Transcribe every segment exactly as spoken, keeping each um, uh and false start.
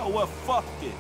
know what? Fuck this.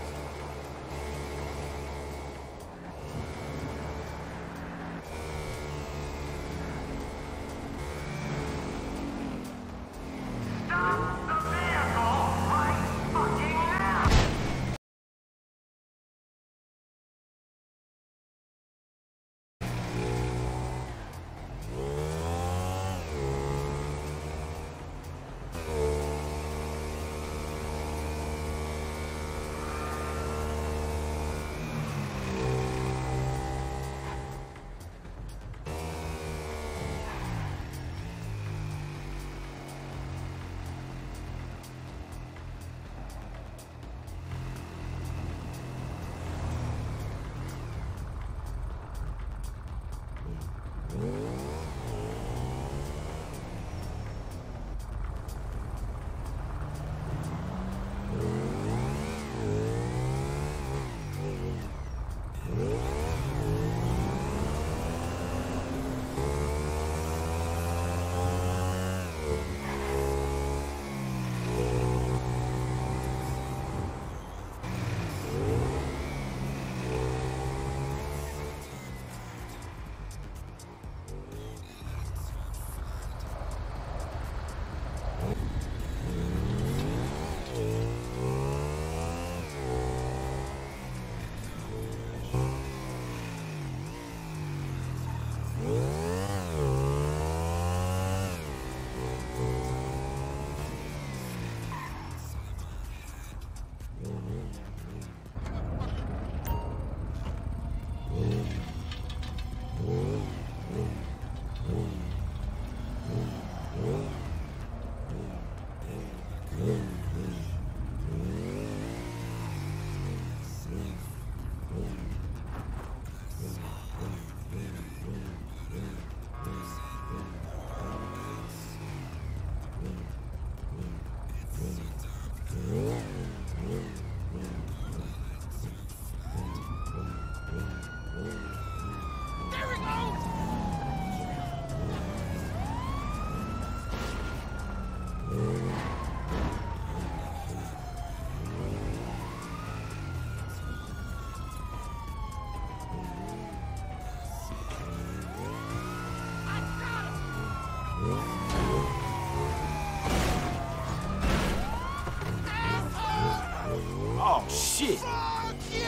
Oh, shit! Fuck you!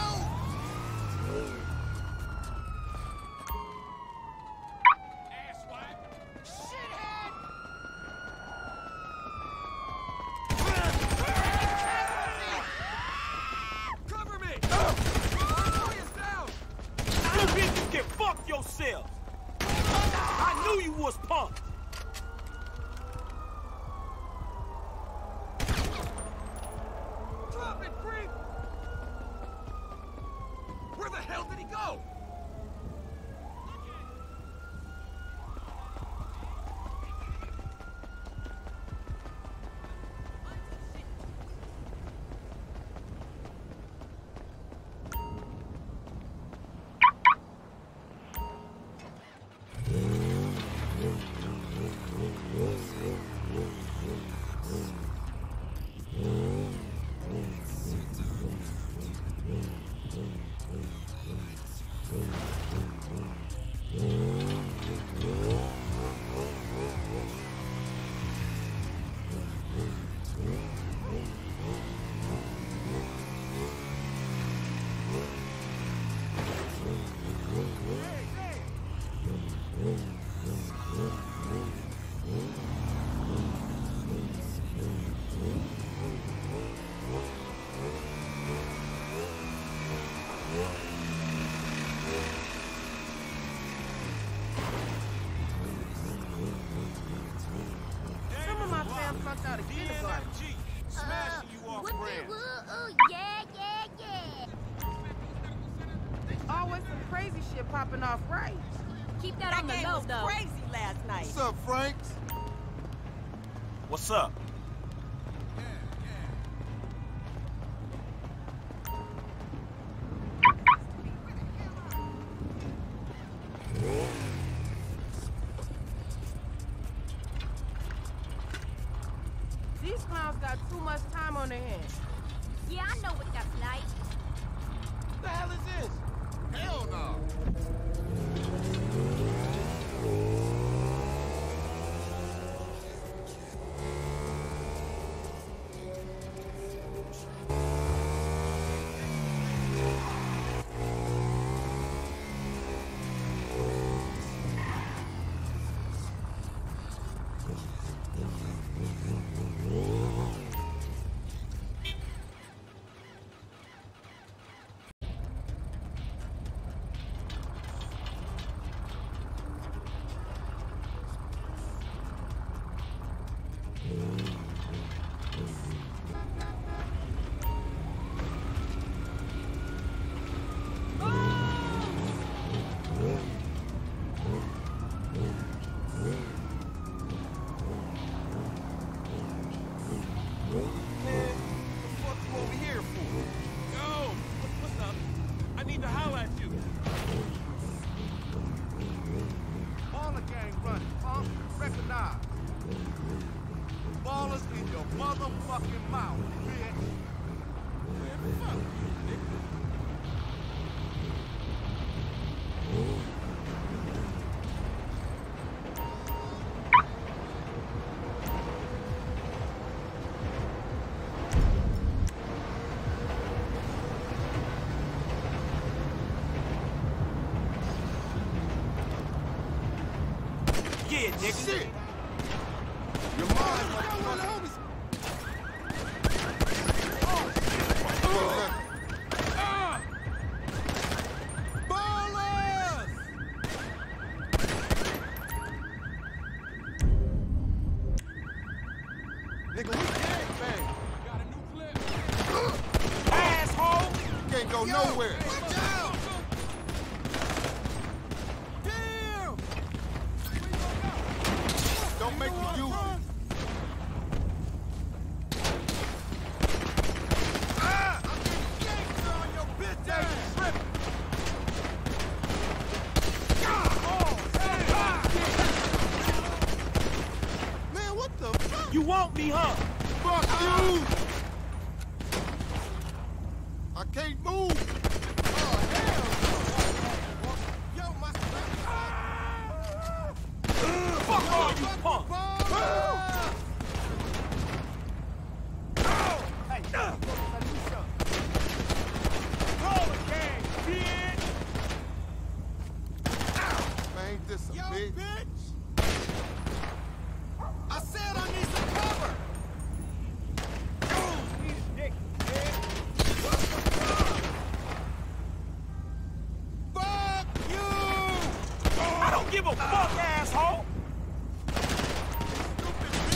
Cover me! You bitches can fuck yourself! I knew you was punk! Drop it, creep! Where the hell did he go? Some of my fam fucked out of kindergarten. Smashing you off brand. Yeah, yeah, yeah. Always some crazy shit popping off right. Keep that, on the game low, was though. crazy last night. What's up, Franks? What's up? These clowns got too much time on their hands. Yeah, I know what that's like. What the hell is this? Hell no! Ballers in your motherfucking mouth, bitch. Man, fuck you, nigga. Yeah, nigga. Shit! Your mom, motherfucker. Ballers! Nigga, we gangbang. Got a new clip. Asshole! Can't go Yo, nowhere. watch out! Damn! Don't make me use it. Ah! I'm getting yanked on your bitch ass. Tripping. Man, what the fuck? You want me, huh? Fuck you! I can't move! Oh, hell no! Yo, my... Fuck all you punk! Hey, uh, roll again, bitch! Man, ain't this a Yo, bitch? bitch! I said I need some cover! Eat a dick, bitch! Fuck you! I don't give a fuck, asshole! Stupid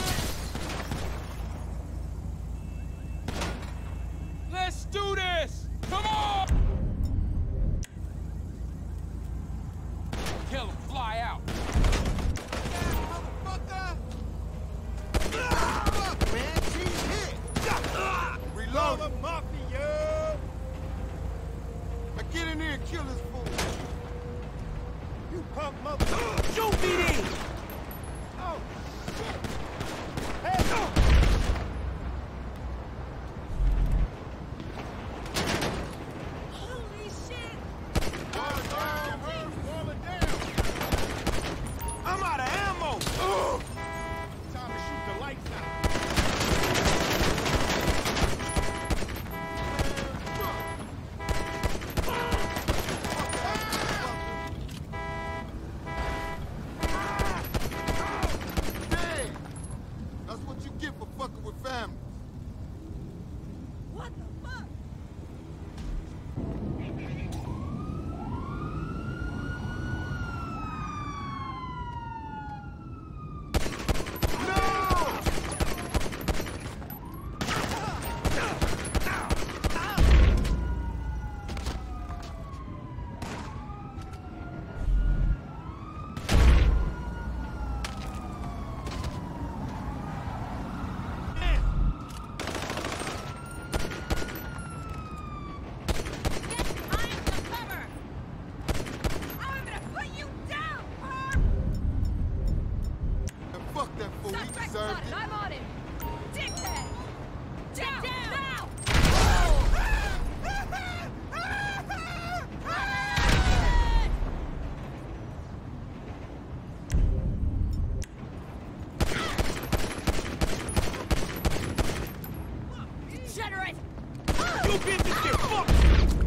Confederate! You bitches get fucked!